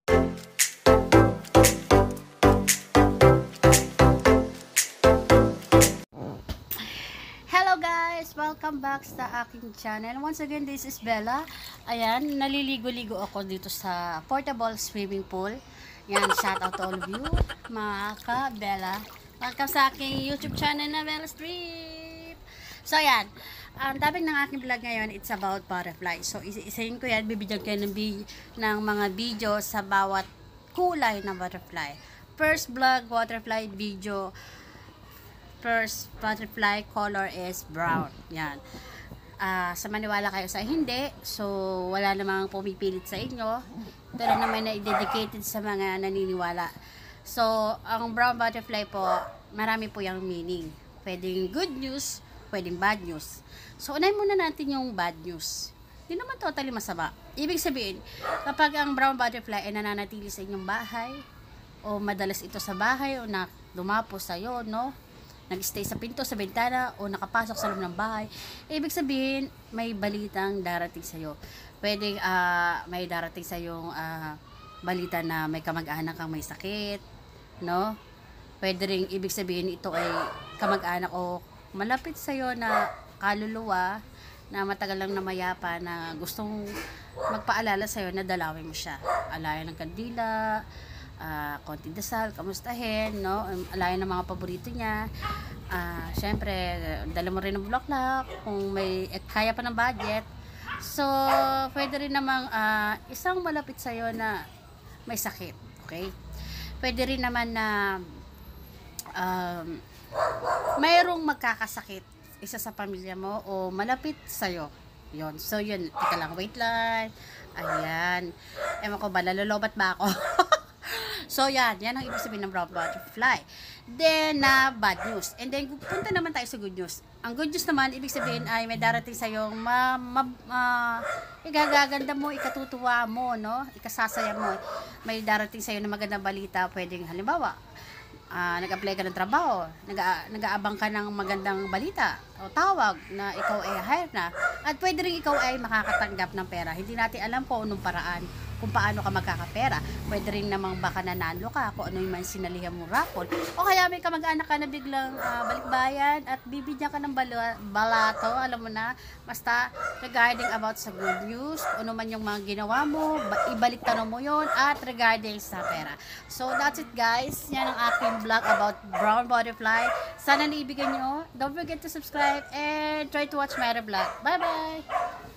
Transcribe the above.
Hello guys! Welcome back sa aking channel. Once again, this is Bella. Ayan, naliligo-ligo ako dito sa portable swimming pool. Yan, shout out to all of you, mga ka-Bella. Welcome sa aking YouTube channel na Bella Street. So ayan, ang topic ng aking vlog ngayon, it's about butterfly. So isa-isahin ko yan, bibigyan ko ng mga video sa bawat kulay ng butterfly. First vlog, butterfly video. First butterfly color is brown. Yan. Sa maniwala kayo sa hindi, so wala namang pumipilit sa inyo. Pero naman na dedicated sa mga naniniwala. So, ang brown butterfly po, marami po yung meaning. Pwedeng good news, pwedeng bad news. So, unahin muna natin yung bad news. Hindi naman totally masama. Ibig sabihin, kapag ang brown butterfly ay nananatili sa inyong bahay, o madalas ito sa bahay, o na dumapo sa'yo, no? Nag-stay sa pinto, sa bintana, o nakapasok sa loob ng bahay, ibig sabihin, may balitang darating sa'yo. Pwedeng may darating sa'yong balita na may kamag-anak kang may sakit, no? Pwede rin ibig sabihin ito ay kamag-anak o malapit sa'yo na kaluluwa na matagal lang namayapa na gustong magpaalala sa'yo na dalawin mo siya. Alayan ng kandila, konting dasal, kamustahin, no? Alayan ng mga paborito niya. Syempre, dala mo rin ng bulaklak kung may kaya pa ng budget. So, pwede rin namang isang malapit sa'yo na may sakit, okay? Pwede rin naman na mayroong magkakasakit isa sa pamilya mo o malapit sa'yo. Yun. So, yun. Teka lang, wait lang. Ayan. Ewan ko ba, nalolobat ba ako? So, yan. Yan ang ibig sabihin ng brown butterfly. Then, bad news. And then, punta naman tayo sa good news. Ang good news naman, ibig sabihin ay may darating sa'yong igagaganda mo, ikatutuwa mo, no? Ikasasaya mo. May darating sa'yo na magandang balita. Pwedeng, halimbawa, nag-apply ka ng trabaho, nag-aabang ka ng magandang balita o tawag na ikaw ay hire na. At pwede rin ikaw ay makakatanggap ng pera. Hindi natin alam kung anong paraan kung paano ka magkakapera. Pwede rin namang baka nanalo ka kung ano yung man sinalihan mong raffle. O kaya may kamag-anak ka na biglang balikbayan at bibigyan ka ng balato, alam mo na, basta regarding about sa good news, ano man yung mga ginawa mo, ibalik tanong mo yon at regarding sa pera. So that's it guys. Yan ang aking vlog about brown butterfly. Sana naibigan nyo. Don't forget to subscribe and try to watch my other vlog. Bye bye!